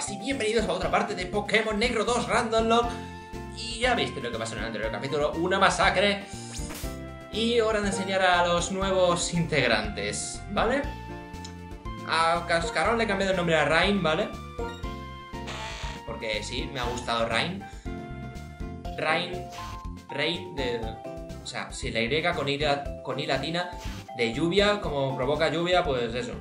y bienvenidos a otra parte de Pokémon Negro 2 Random Lock. Y ya viste lo que pasó en el anterior capítulo, una masacre. Y hora de enseñar a los nuevos integrantes, ¿vale? A Cascarón le he cambiado el nombre a Rain, ¿vale? Porque sí, me ha gustado Rain. Rain de... O sea, si la Y con I latina, de lluvia, como provoca lluvia, pues eso.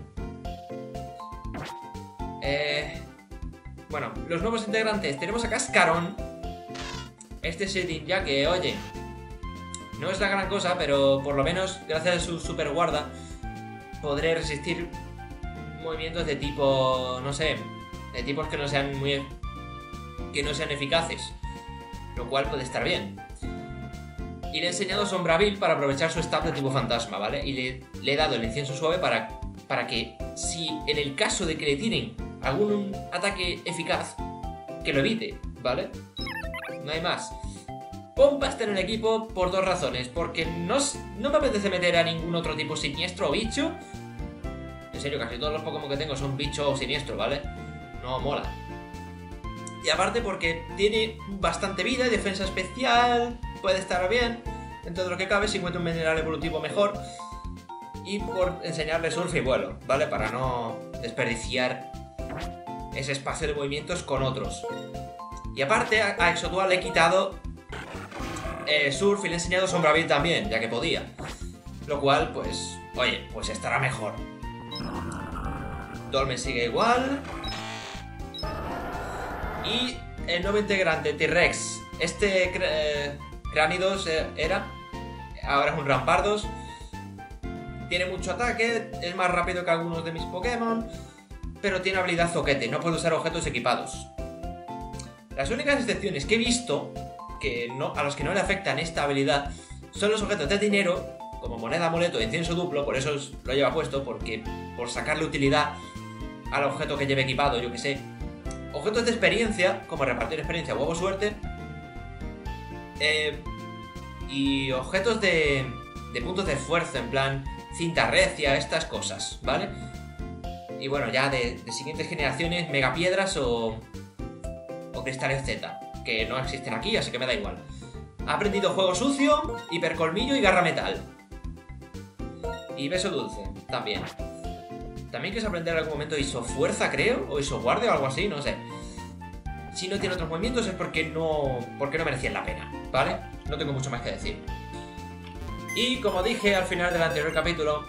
Bueno, los nuevos integrantes. Tenemos a Cascarón. Este setting ya que, oye, no es la gran cosa, pero por lo menos, gracias a su super guarda, podré resistir movimientos de tipo, no sé, de tipos que no sean eficaces, lo cual puede estar bien. Y le he enseñado Sombraville para aprovechar su stab de tipo fantasma, ¿vale? Y le he dado el incienso suave para que, si en el caso de que le tiren algún ataque eficaz, que lo evite, ¿vale? No hay más. Pompa está en el equipo por dos razones. Porque no me apetece meter a ningún otro tipo siniestro o bicho. En serio, casi todos los Pokémon que tengo son bicho o siniestro, ¿vale? No mola. Y aparte porque tiene bastante vida y defensa especial. Puede estar bien dentro de lo que cabe si encuentra un mineral evolutivo mejor. Y por enseñarle surf y vuelo, ¿vale? Para no desperdiciar ese espacio de movimientos con otros. Y aparte a Exodual le he quitado surf y le he enseñado Sombraville también, ya que podía. Lo cual, pues, oye, pues estará mejor. Dolmen sigue igual. Y el nuevo integrante, T-Rex. Este Cranidos era. Ahora es un Rampardos. Tiene mucho ataque, es más rápido que algunos de mis Pokémon, pero tiene habilidad zoquete, no puede usar objetos equipados. Las únicas excepciones que he visto que a los que no le afectan esta habilidad son los objetos de dinero, como moneda, amuleto e incienso duplo, por eso lo lleva puesto, porque por sacarle utilidad al objeto que lleve equipado, yo que sé. Objetos de experiencia, como repartir experiencia o huevo suerte. Y objetos de puntos de esfuerzo, en plan cinta recia, estas cosas, ¿vale? Y bueno, ya de siguientes generaciones, megapiedras o cristales Z, que no existen aquí, así que me da igual. Ha aprendido Juego Sucio, Hipercolmillo y Garra Metal. Y Beso Dulce, también. También quieres aprender en algún momento Isofuerza, creo, o Isoguardia o algo así, no sé. Si no tiene otros movimientos es porque no merecían la pena, ¿vale? No tengo mucho más que decir. Y como dije al final del anterior capítulo,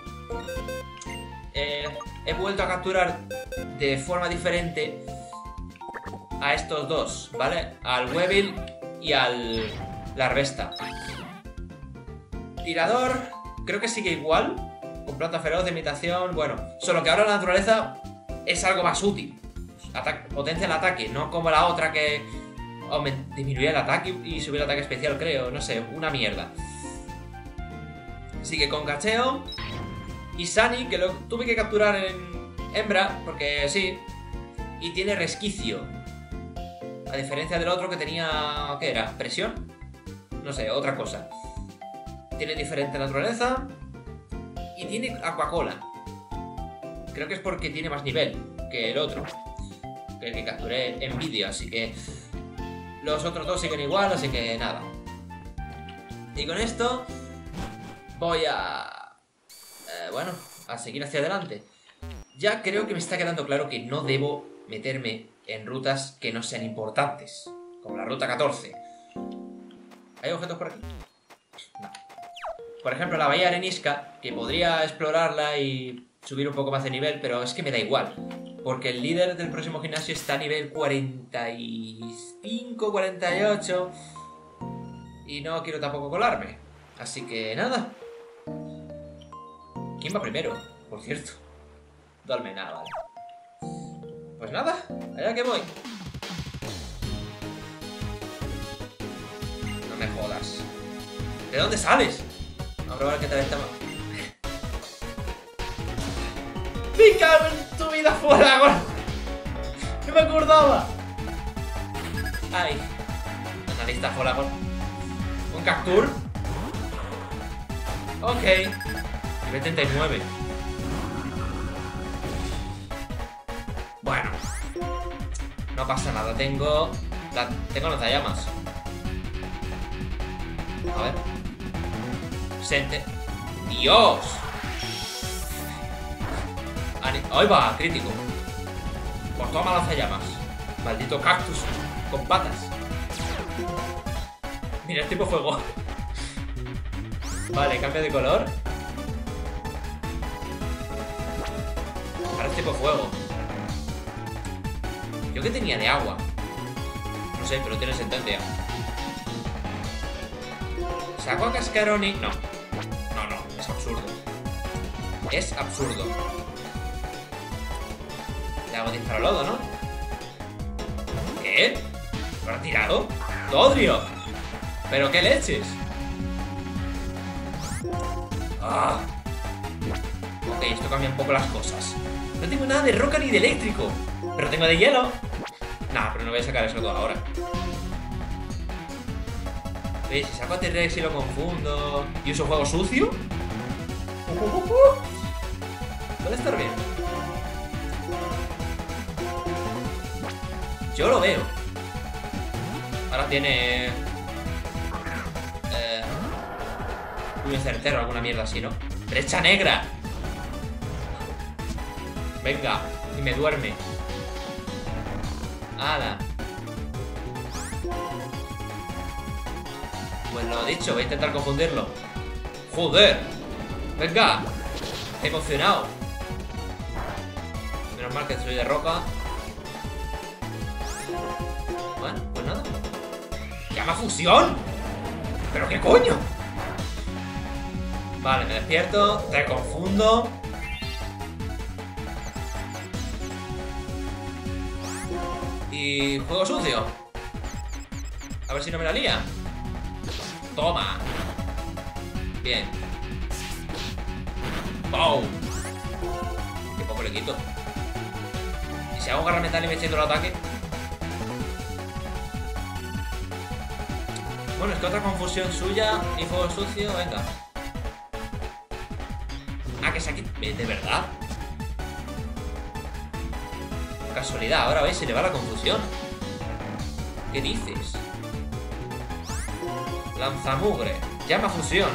he vuelto a capturar de forma diferente a estos dos, ¿vale? Al Weevil y al Larvesta. Tirador, creo que sigue igual, con planta feroz de imitación, bueno, solo que ahora la naturaleza es algo más útil. Potencia el ataque, no como la otra que disminuía el ataque y subía el ataque especial, creo, no sé, una mierda. Sigue con cacheo. Y Sunny, que lo tuve que capturar en hembra, porque sí. Y tiene resquicio. A diferencia del otro que tenía... ¿qué era? ¿Presión? No sé, otra cosa. Tiene diferente naturaleza. Y tiene Aquacola. Creo que es porque tiene más nivel que el otro, que el que capturé en vídeo, así que... Los otros dos siguen igual, así que nada. Y con esto... voy a... bueno, a seguir hacia adelante. Ya creo que me está quedando claro que no debo meterme en rutas que no sean importantes, como la ruta 14. ¿Hay objetos por aquí? No. Por ejemplo, la bahía arenisca, que podría explorarla y subir un poco más de nivel, pero es que me da igual, porque el líder del próximo gimnasio está a nivel 45, 48, y no quiero tampoco colarme. Así que nada. ¿Quién va primero? Por cierto. Dolmen, nada, vale. Pues nada, allá que voy. No me jodas. ¿De dónde sales? Vamos a probar qué tal está. ¡Me cago en tu vida fuera, güey! ¡No me acordaba! ¡Ay! Analista fuera, güey. ¿Un Cactur? Ok. Nivel 39. Bueno. No pasa nada, tengo lanzallamas. A ver. Sente. ¡Dios! ¡Ahí va! Crítico. Pues toma lanzallamas. Maldito cactus con patas. Mira, es tipo fuego. Vale, cambia de color. Ahora es tipo fuego. Yo que tenía de agua. No sé, pero tiene sentencia. ¿Saco a Cascaroni? No. No, es absurdo. Es absurdo. Le hago disparalodo, ¿no? ¿Qué? ¿Lo ha tirado? ¡Dodrio! ¿Pero qué leches? Ah. Ok, esto cambia un poco las cosas. No tengo nada de roca ni de eléctrico. Pero tengo de hielo. Nah, pero no voy a sacar eso todo ahora. ¿Veis? Si saco a T-Rex y lo confundo y uso juego sucio, puede estar bien. Yo lo veo. Ahora tiene puño certero, alguna mierda así, ¿no? ¡Brecha negra! Venga, y me duerme. ¡Hala! Pues lo dicho, voy a intentar confundirlo. ¡Joder! ¡Venga! He emocionado. Menos mal que soy de roca. Bueno, pues nada. ¡Llama fusión! ¿Pero qué coño? Vale, me despierto. Te confundo. Y juego sucio. A ver si no me la lía. Toma. Bien. ¡Wow! Qué poco le quito. ¿Y si hago garra metal y me echo el ataque? Bueno, es que otra confusión suya y fuego sucio, venga. Ah, que se aquí. ¿De verdad? Casualidad, ahora veis, se le va la confusión. ¿Qué dices? Lanzamugre. Llama fusión.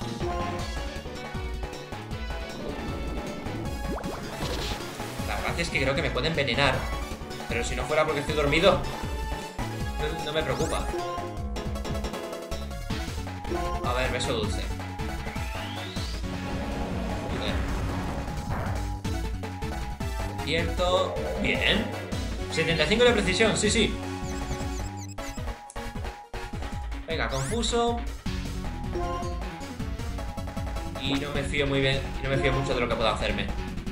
La gracia es que creo que me puede envenenar. Pero si no fuera porque estoy dormido, no me preocupa. A ver, beso dulce. Cierto. Bien. 75 de precisión, sí, sí. Venga, confuso. Y no me fío muy bien. Y no me fío mucho de lo que pueda hacerme.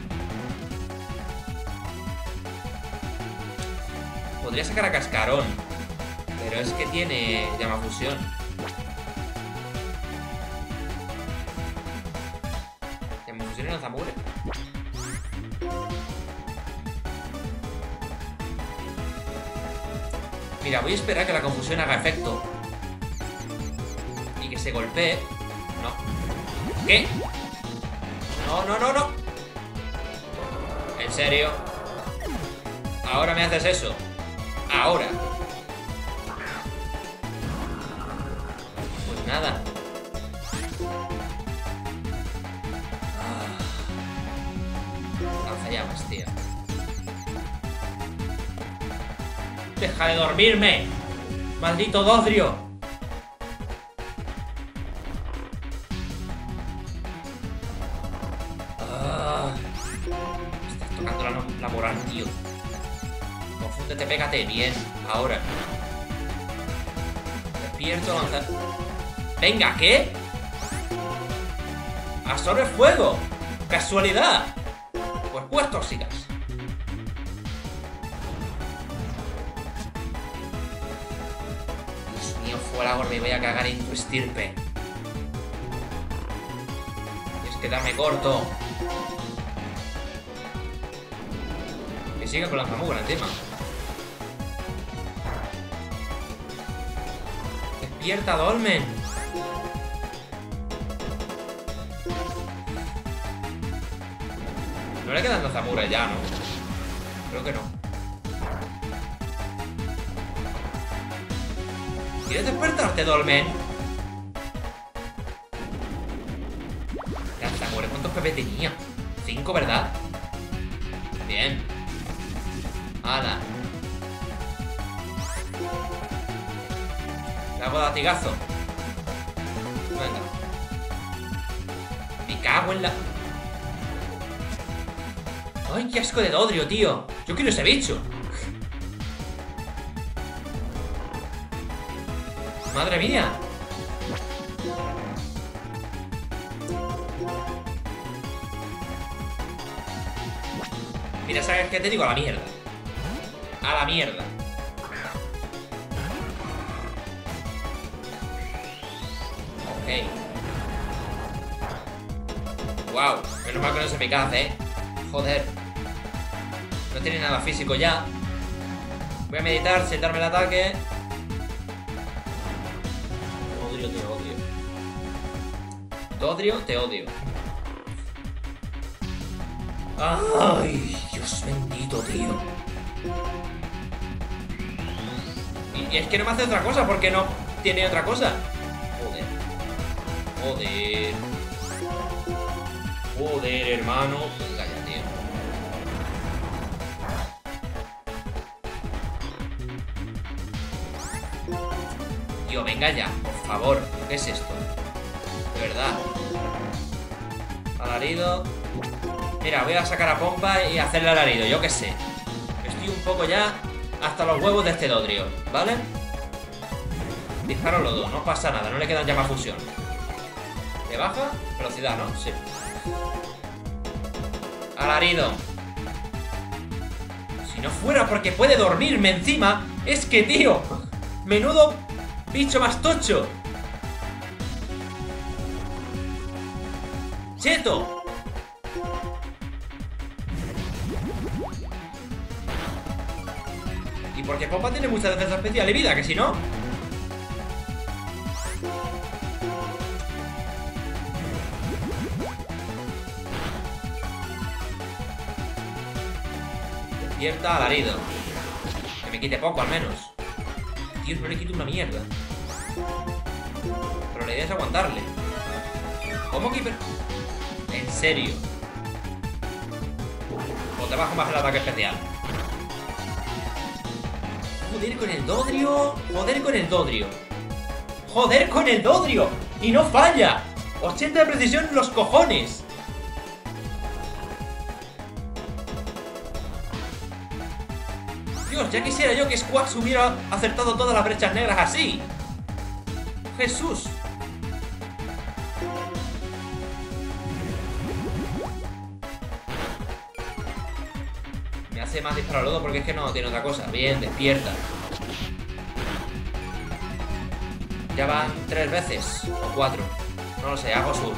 Podría sacar a Cascarón, pero es que tiene llama fusión. Llama fusión y lanzamugre. Mira, voy a esperar que la confusión haga efecto y que se golpee. No. ¿Qué? No, no, no, no. ¿En serio? ¿Ahora me haces eso? Ahora. Pues nada. Lanzallamas, tío. ¡Deja de dormirme! ¡Maldito Dodrio! Me estás tocando la moral, tío. Confúndete, pégate. Bien, ahora. Despierto, lanzar. ¡Venga! ¿Qué? ¡Absorbe fuego! ¡Casualidad! Pues tóxicas. Fuera, me voy a cagar en tu estirpe. Y es que dame corto. Que siga con la zamugra encima. Despierta, Dolmen. No le quedan las zamuras ya, ¿no? Creo que no. ¿Quieres despertarte, Dolmen? ¿Cuántos PP tenía? 5, ¿verdad? Bien. ¡Hala! Le hago latigazo. Venga. Me cago en la... ¡Ay, qué asco de Dodrio, tío! Yo quiero ese bicho. ¡Madre mía! Mira, ¿sabes qué te digo? A la mierda. A la mierda. Ok. Wow, menos mal que no se me caza, Joder. No tiene nada físico ya. Voy a meditar, sentarme el ataque. Dodrio, te odio. Dodrio, te odio. Ay, Dios bendito, tío. Y es que no me hace otra cosa, porque no tiene otra cosa. Joder. Joder. Joder, hermano. Venga ya, tío. Tío, venga ya, por favor. ¿Qué es esto? De verdad. Alarido. Mira, voy a sacar a Pompa y hacerle alarido, yo qué sé. Estoy un poco ya hasta los huevos de este Dodrio, ¿vale? Disparo los dos, no pasa nada, no le quedan llama fusión. ¿Le baja? Velocidad, ¿no? Sí. Alarido. Si no fuera porque puede dormirme encima, es que, tío, menudo bicho más tocho. ¡Cheto! Y porque Pompa tiene mucha defensa especial y vida, que si no... Despierta, alarido. Que me quite poco, al menos. Tío, no le quito una mierda. Pero la idea es aguantarle. ¿Cómo que...? ¿En serio? O te bajo más el ataque especial. Joder con el Dodrio. Joder con el Dodrio. Joder con el Dodrio. Y no falla. 80 de precisión en los cojones. Dios, ya quisiera yo que Squax hubiera acertado todas las brechas negras así. Jesús. Me hace más disparo lodo porque es que no tiene otra cosa. Bien, despierta. Ya van 3 veces. O 4. No lo sé, hago surf.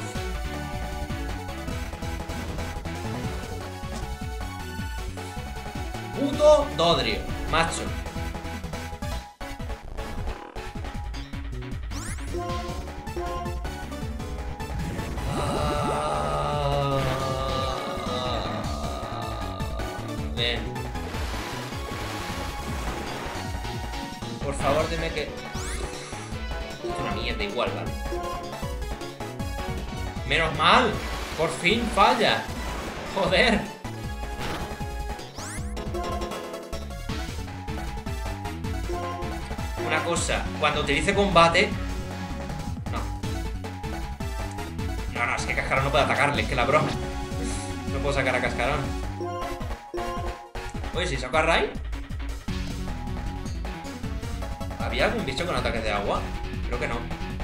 Puto Dodrio, macho. Ven. Por favor, dime que... Es una mierda igual, ¿vale? ¡Menos mal! ¡Por fin falla! ¡Joder! Una cosa, cuando utilice combate... No, es que Cascarón no puede atacarle, es que la broma. No puedo sacar a Cascarón. Oye, si saco a Rai. ¿Había algún bicho con ataques de agua? Creo que no.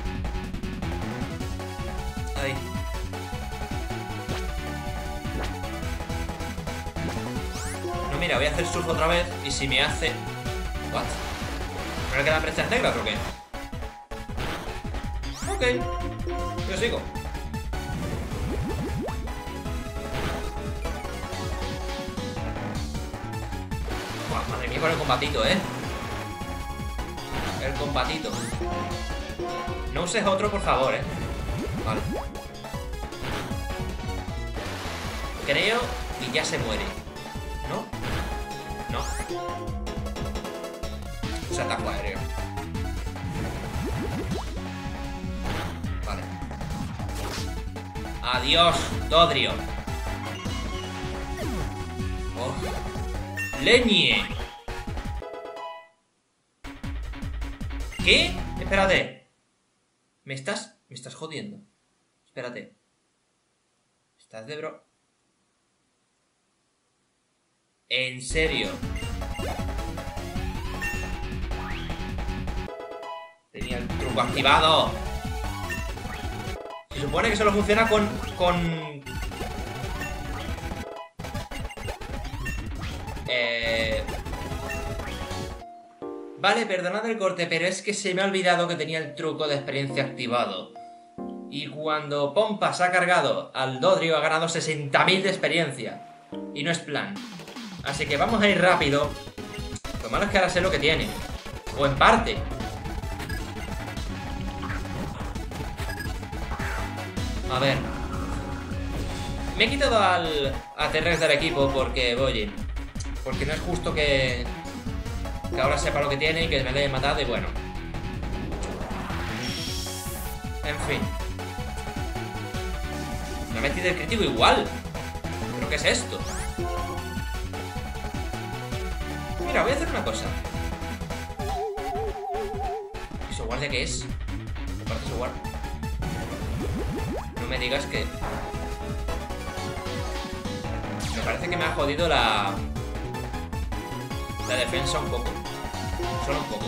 Ahí. No, mira, voy a hacer surf otra vez. Y si me hace... ¿What? ¿No le quedan brechas negras o qué? Ok. Yo sigo. Buah, madre mía con el combatito, El combatito. No uses otro, por favor, Vale. Creo que ya se muere. ¿No? No. Usa ataque aéreo. Adiós, Dodrio. Oh. Leñe. ¿Qué? Espérate. ¿Me estás jodiendo? Espérate. ¿Estás de bro? ¿En serio? Tenía el truco activado. Se supone que solo funciona con... Vale, perdonad el corte, pero es que se me ha olvidado que tenía el truco de experiencia activado. Y cuando Pompa se ha cargado al Dodrio ha ganado 60.000 de experiencia. Y no es plan. Así que vamos a ir rápido. Lo malo es que ahora sé lo que tiene. O en parte. A ver. Me he quitado a T-Rex del equipo porque, oye, porque no es justo que ahora sepa lo que tiene y que me lo haya matado y bueno. En fin. Me ha metido el crítico igual. ¿Pero qué es esto? Mira, voy a hacer una cosa. ¿Eso guardia qué es? Aparte eso guardia. No me digas que... Me parece que me ha jodido la defensa un poco. Solo un poco.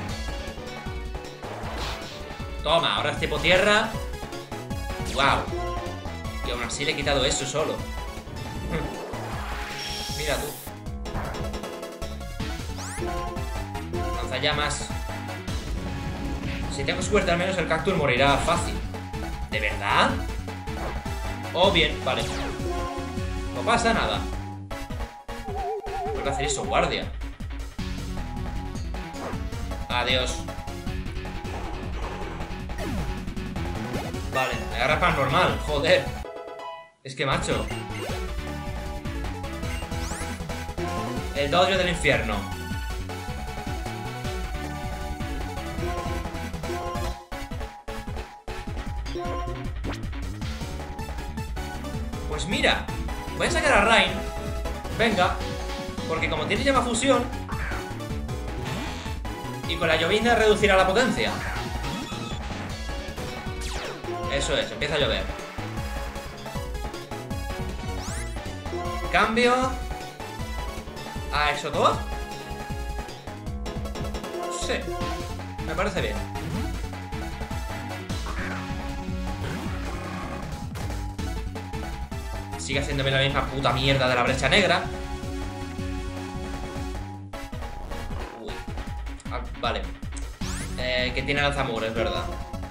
Toma, ahora es tipo tierra. Wow. Y aún así le he quitado eso solo. Mira tú. Lanzallamas. Si tengo suerte al menos el cactus morirá fácil. ¿De verdad? Oh, bien, vale. No pasa nada. Tengo que hacer eso, guardia. Adiós. Vale, me agarra pan normal, joder. Es que macho. El Dodrio del infierno. Pues mira, voy a sacar a Rain. Venga. Porque como tiene llama fusión y con la llovizna reducirá la potencia. Eso es, empieza a llover. Cambio a Exotoa. Sí, me parece bien. Sigue haciéndome la misma puta mierda de la brecha negra. Uy. Ah, vale. Que tiene lanzamur, es verdad.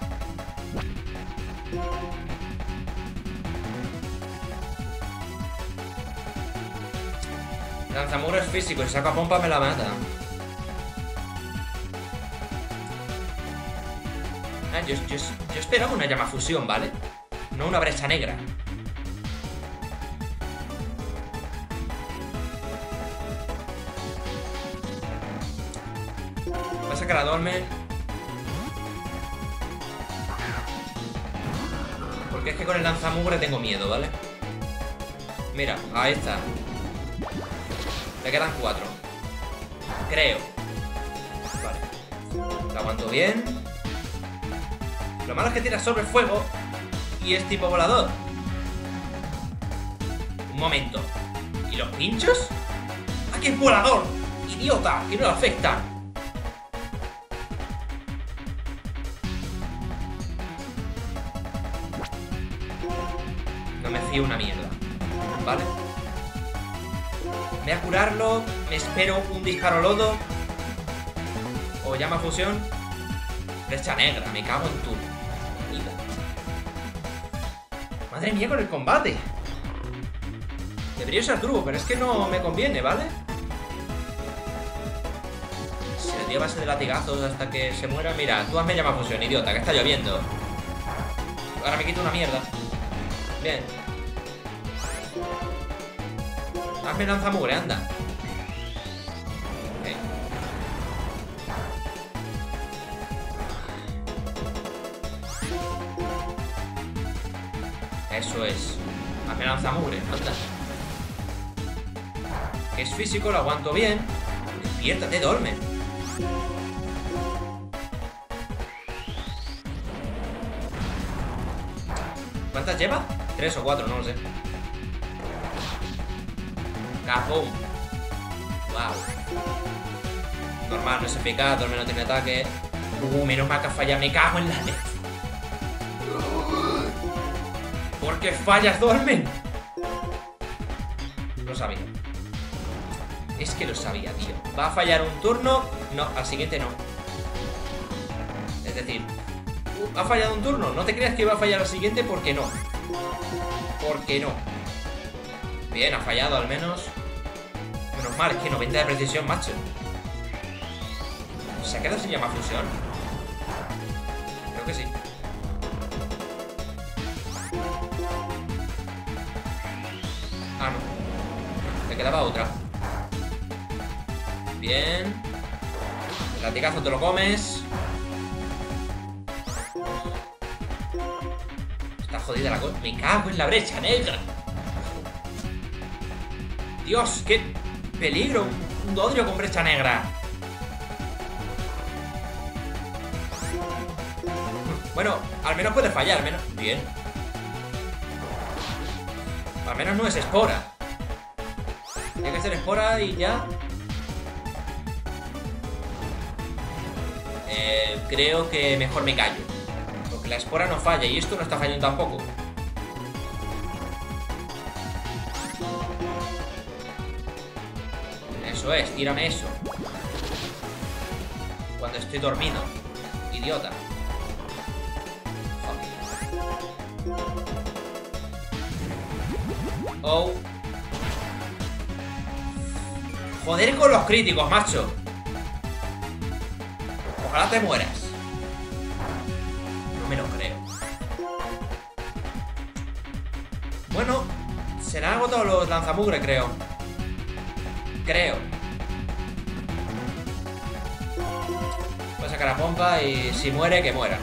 Lanzamur es físico, si saco a Pompa me la mata. Yo esperaba una llama fusión, ¿vale? No una brecha negra. Voy a sacar a Dolmen. Porque es que con el lanzamugre tengo miedo, ¿vale? Mira, ahí está. Le quedan 4. Creo. Vale. Lo aguanto bien. Lo malo es que tira sobre fuego y es tipo volador. Un momento. ¿Y los pinchos? ¡Ah, que es volador! ¡Idiota! ¡Que no lo afecta! No me fío una mierda. ¿Vale? Voy a curarlo. Me espero un disparo lodo. O llama fusión. Brecha negra, me cago en tu vida. Madre mía con el combate. Debería usar turbo, pero es que no me conviene, ¿vale? Si le doy a base de latigazos hasta que se muera. Mira, tú hazme llama fusión, idiota, que está lloviendo. Ahora me quito una mierda. Bien. Hazme lanzamugre, anda. Okay. Eso es. Hazme lanzamugre, anda. Es físico, lo aguanto bien. Despiértate, Dolmen. ¿Cuántas lleva? 3 o 4, no lo sé. ¡Capum! ¡Wow! Normal, no es eficaz, Dolmen no tiene ataque. Menos mal que falla, me cago en la leche. ¿Por qué fallas, Dolmen? Lo sabía. Es que lo sabía, tío. ¿Va a fallar un turno? No, al siguiente no. Es decir, ¿ha fallado un turno? No te creas que va a fallar al siguiente porque no. Porque no. Bien, ha fallado al menos. Menos mal, es que 90 de precisión, macho. ¿Se ha quedado sin llama fusión? Creo que sí. Ah, no. Le quedaba otra. Bien. El latigazo te lo comes. Está jodida la cosa. Me cago en la brecha negra. Dios, qué peligro. Un Dodrio con brecha negra. Bueno, al menos puede fallar, al menos. Bien. Al menos no es espora. Tiene que ser espora y ya. Creo que mejor me callo. Porque la espora no falla y esto no está fallando tampoco. Eso es, tírame eso. Cuando estoy dormido. Idiota. Oh. Joder con los críticos, macho. Ojalá te mueras. No me lo creo. Bueno, se le han agotado los lanzamugre, creo. Voy a sacar a pompa y si muere, que muera.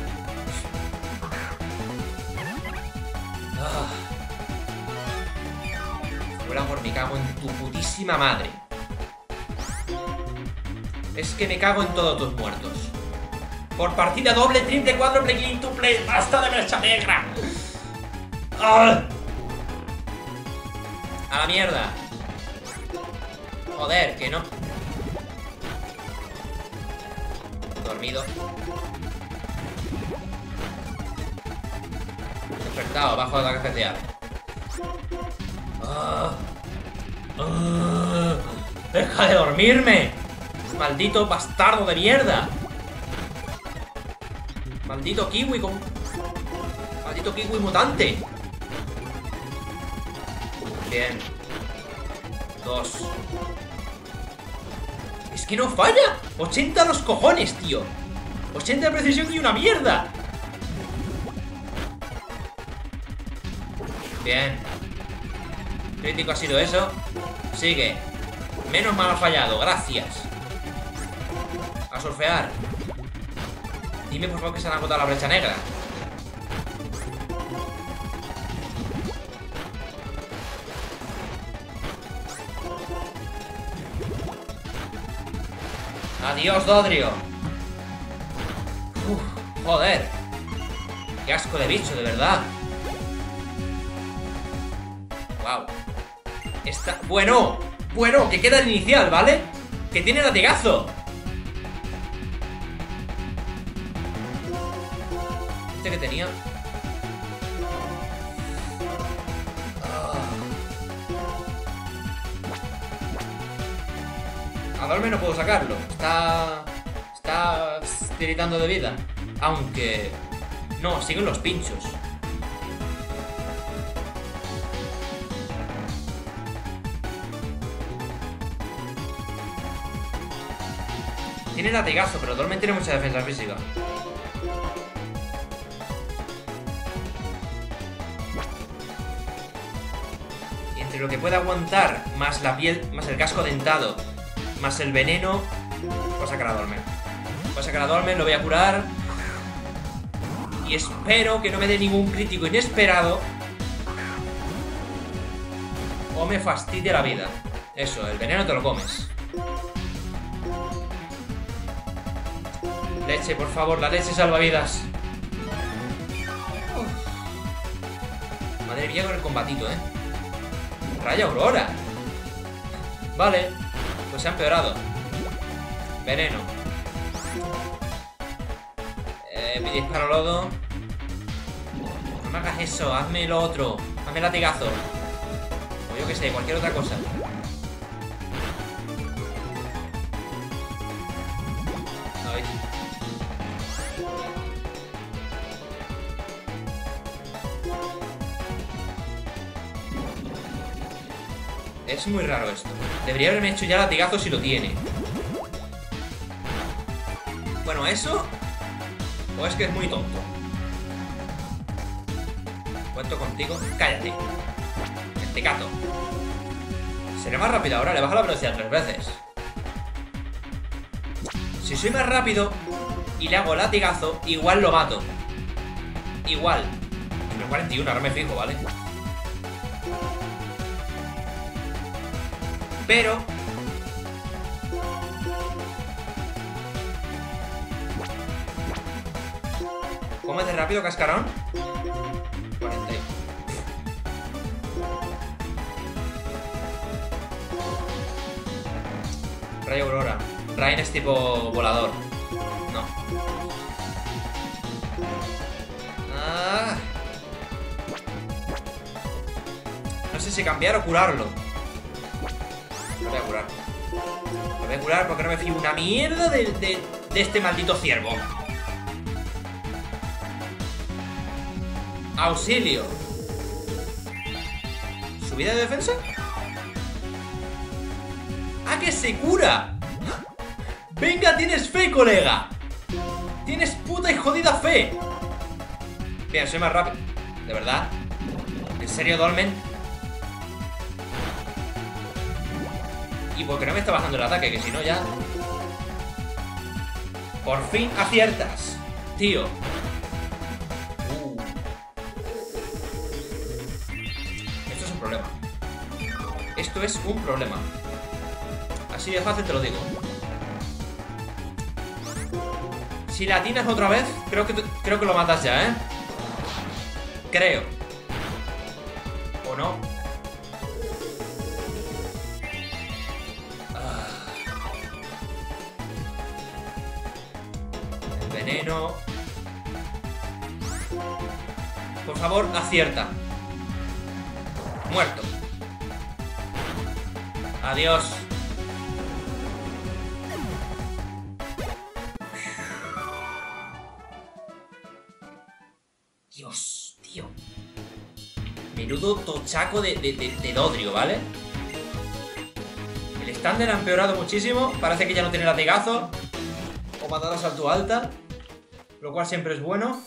Por me cago en tu putísima madre. Es que me cago en todos tus muertos. Por partida doble, triple, cuádruple, quíntuple. ¡Basta de brecha negra! ¡Ah! ¡A la mierda! Joder, que no. Dormido. Despertado, bajo de ataque especial. ¡Deja de dormirme! ¡Maldito bastardo de mierda! ¡Maldito kiwi con... ¡Maldito kiwi mutante! Bien. 2. Es que no falla. 80 a los cojones, tío. 80 de precisión y una mierda. Bien. Crítico ha sido eso. Sigue. Menos mal ha fallado, gracias. A surfear. Dime por favor que se han agotado la brecha negra. Adiós, Dodrio. Joder. Qué asco de bicho, de verdad. Wow. Está... Bueno, que queda el inicial, ¿vale? Que tiene latigazo. Este que tenía... A Dolmen no puedo sacarlo. Está tiritando de vida. Aunque... No, siguen los pinchos. Tiene latigazo, pero Dolmen tiene mucha defensa física. Y entre lo que puede aguantar, más la piel, más el casco dentado, más el veneno, voy a sacar a Dolmen. Voy a sacar a Dolmen, lo voy a curar. Y espero que no me dé ningún crítico inesperado. o me fastidia la vida. Eso, el veneno te lo comes. Leche, por favor, la leche salvavidas. Madre mía con el combatito, Raya Aurora. Vale, pues se ha empeorado. Veneno. Mi disparo lodo. No me hagas eso, hazme lo otro. Hazme latigazo. O yo que sé, cualquier otra cosa. Ay. Es muy raro esto. Debería haberme hecho ya latigazo si lo tiene. Bueno, eso. O es que es muy tonto. Cuento contigo. Cállate. Mentecato. Seré más rápido ahora. Le bajo la velocidad 3 veces. Si soy más rápido y le hago latigazo, igual lo mato. Igual. Nivel 41, ahora me fijo, ¿vale? Pero ¿cómo es de rápido, cascarón? 40. Rayo Aurora. Rain es tipo volador. No. No sé si cambiar o curarlo. Lo voy a curar. Lo voy a curar porque no me fío una mierda de este maldito ciervo. Auxilio. ¿Subida de defensa? ¡Ah, que se cura! ¡Venga, tienes fe, colega! ¡Tienes puta y jodida fe! Bien, soy más rápido. ¿De verdad? ¿En serio, Dolmen? ¿Y por qué no me está bajando el ataque? Que si no ya... Por fin aciertas, tío. Esto es un problema. Esto es un problema. Así de fácil te lo digo. Si la atinas otra vez, creo que lo matas ya, ¿eh? Creo. ¿O no? El veneno. Por favor, acierta. Muerto. Adiós. Dios, tío. Menudo tochaco de Dodrio, ¿vale? El estándar ha empeorado muchísimo. Parece que ya no tiene latigazo o patada a salto alta, lo cual siempre es bueno.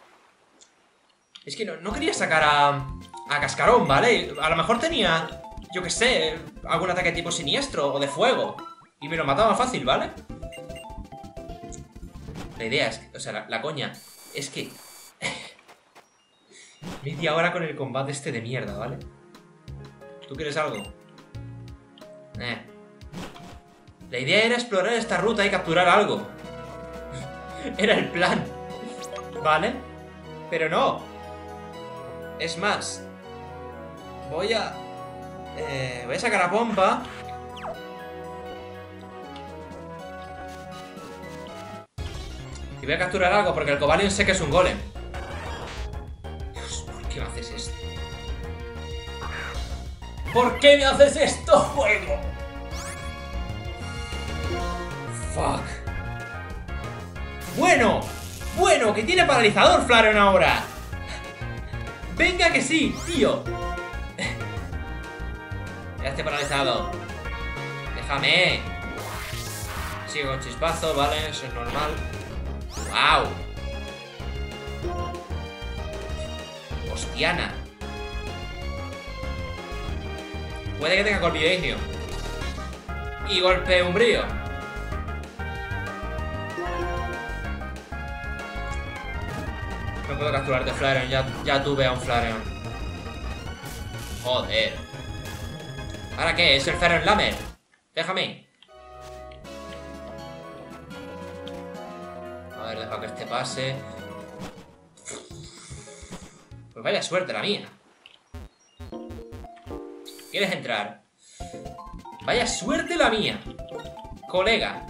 Es que no quería sacar a Cascarón, ¿vale? A lo mejor tenía, yo que sé, algún ataque tipo siniestro o de fuego y me lo mataba fácil, ¿vale? La idea es que, o sea, la coña es que media hora con el combate este de mierda, ¿vale? ¿Tú quieres algo? La idea era explorar esta ruta y capturar algo. Era el plan, ¿vale? Pero no. Es más, voy a sacar a Pompa. Y voy a capturar algo porque el Cobalion sé que es un golem. Dios, ¿por qué me haces esto? ¿Por qué me haces esto, juego? Fuck. Bueno, que tiene paralizador Flareon ahora. Venga que sí, tío. Ya estoy paralizado. Déjame. Sigue con chispazo, vale, eso es normal. ¡Wow! Hostiana. Puede que tenga colmillo ignio. Y golpe umbrío. No puedo capturarte, Flareon. Ya tuve a un Flareon. Joder. ¿Ahora qué? Es el Feren Lamer. Déjame. A ver, deja que este pase. Pues vaya suerte la mía. ¿Quieres entrar? Vaya suerte la mía, colega.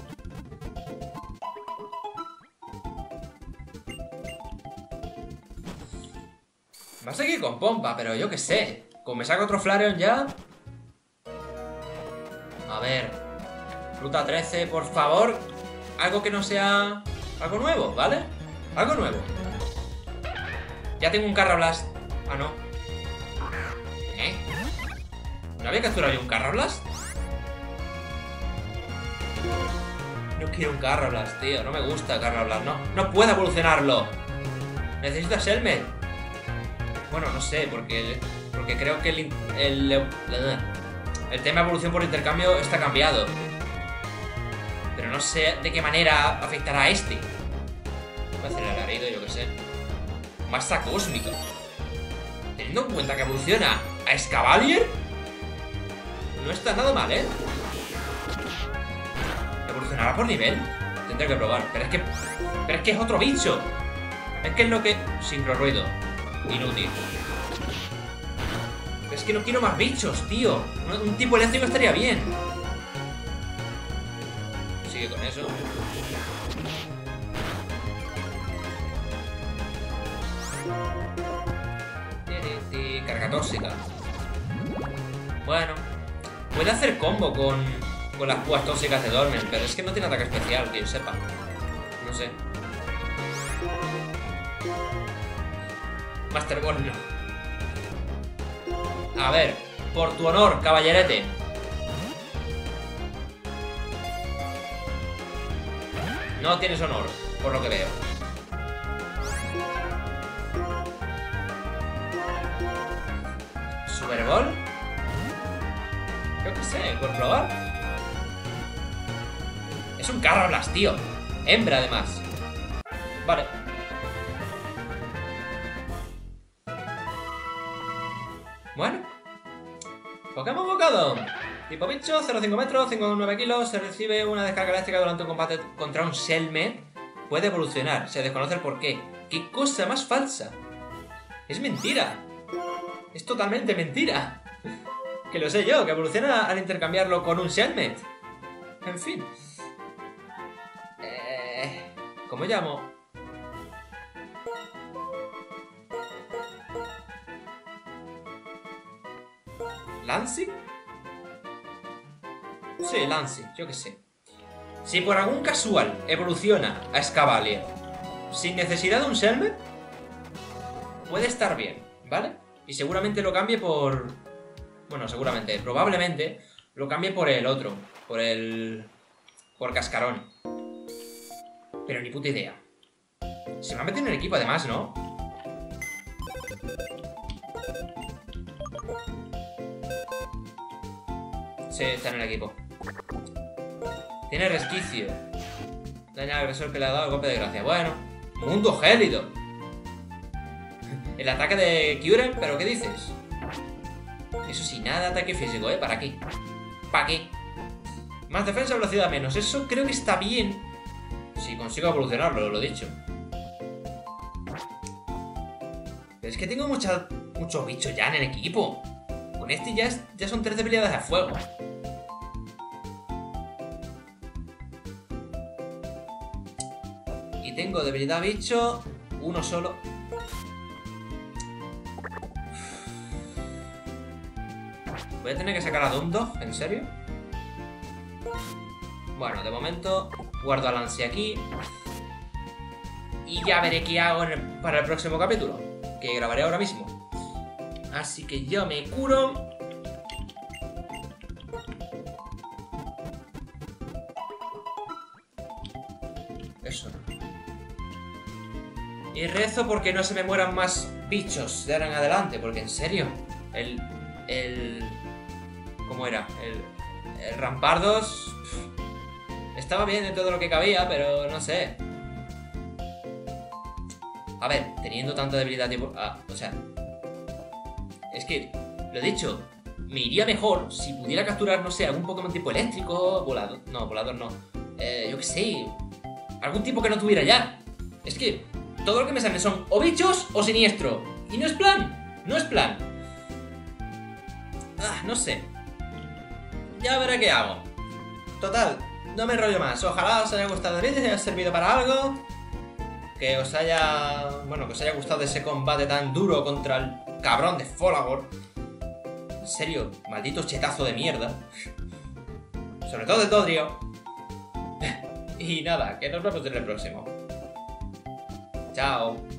Va a seguir con pompa, pero yo qué sé. Como me saco otro Flareon ya. A ver. Ruta 13, por favor. Algo que no sea... algo nuevo, ¿vale? Algo nuevo. Ya tengo un Carrablast. Ah, no. ¿Eh? ¿No había capturado yo un Carrablast? No quiero un Carrablast, tío. No me gusta Carrablast. No puedo evolucionarlo. Necesito a Shelmet. Bueno, no sé, porque creo que el tema evolución por intercambio está cambiado. Pero no sé de qué manera afectará a este. Voy a hacer el alarido, yo qué sé. Masa cósmica. Teniendo en cuenta que evoluciona a Escavalier, no está nada mal, ¿eh? ¿Evolucionará por nivel? Tendré que probar. Pero es que es otro bicho. Es que es lo que... Sincro ruido. Inútil. Es que no quiero más bichos, tío. Un tipo eléctrico estaría bien. Sigue con eso. Carga tóxica. Bueno. Puede hacer combo con las púas tóxicas de Dormen, pero es que no tiene ataque especial, que yo sepa. No sé. Master Ball no. A ver, por tu honor, caballerete. No tienes honor, por lo que veo. ¿Super Ball? Yo qué sé, por probar. Es un Carrablast, tío. Hembra, además. Vale. Bueno. Pokémon Bocadon. Tipo bicho, 0,5 metros, 5,9 kilos. Se recibe una descarga eléctrica durante un combate contra un Shelmet. Puede evolucionar. Se desconoce el porqué. ¡Qué cosa más falsa! Es mentira. Es totalmente mentira. Que lo sé yo, que evoluciona al intercambiarlo con un Shelmet. En fin. ¿Cómo llamo? ¿Lancing? Sí, Lancing, yo qué sé. Si por algún casual evoluciona a Escavalier sin necesidad de un Shelmet, puede estar bien, ¿vale? Y seguramente lo cambie por... Bueno, seguramente, probablemente lo cambie por el otro. Por Cascarón. Pero ni puta idea. Se me ha metido en el equipo además, ¿no? Sí, está en el equipo. Tiene resquicio. Daña al agresor que le ha dado el golpe de gracia. Bueno, mundo gélido. El ataque de Kyurem, ¿pero qué dices? Eso sí, nada de ataque físico, ¿eh? ¿Para qué? ¿Para qué? Más defensa, velocidad menos. Eso creo que está bien. Si consigo evolucionarlo, lo he dicho. Pero es que tengo muchos bichos ya en el equipo. Con este ya son 3 debilidades a fuego. Y tengo debilidad bicho, uno solo. Voy a tener que sacar a Dundog, ¿en serio? Bueno, de momento guardo a Lance aquí. Y ya veré qué hago para el próximo capítulo, que grabaré ahora mismo. Así que yo me curo. Eso. Y rezo porque no se me mueran más bichos de ahora en adelante, porque en serio, ¿cómo era? El Rampardos estaba bien de todo lo que cabía, pero no sé. A ver, teniendo tanta debilidad tipo... o sea... Es que, lo he dicho, me iría mejor si pudiera capturar, no sé, algún Pokémon tipo eléctrico, volador. No, volador no. Yo qué sé. Algún tipo que no tuviera ya. Es que todo lo que me sale son o bichos o siniestro. Y no es plan. No es plan. No sé. Ya veré qué hago. Total, no me enrollo más. Ojalá os haya gustado el vídeo, os haya servido para algo. Que os haya... Bueno, que os haya gustado ese combate tan duro contra el cabrón de Folagor. En serio, maldito chetazo de mierda. Sobre todo el Dodrio. Y nada, que nos vemos en el próximo. Chao.